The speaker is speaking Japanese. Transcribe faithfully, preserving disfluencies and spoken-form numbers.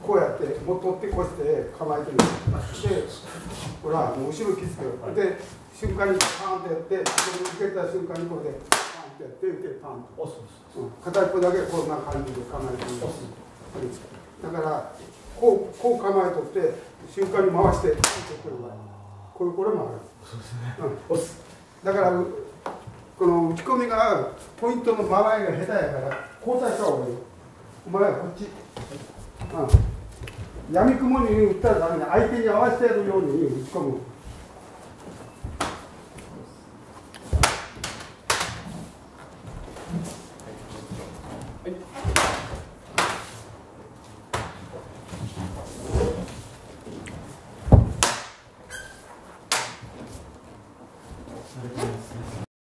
こうやってもう取ってこうして構えてるでほらもう後ろ気付けよで瞬間にパーンってやって受けた瞬間にこれでパーンってやって受けパーンと押す、うん、片一方だけこんな感じで構えてるだからこうこう構えとって瞬間に回してこれこれもあるそうですね、うん、押すだからこの打ち込みがポイントの間合いが下手やから交代した方がいいお前はこっち、うん、闇雲に打ったらダメだ相手に合わせてやるように打ち込む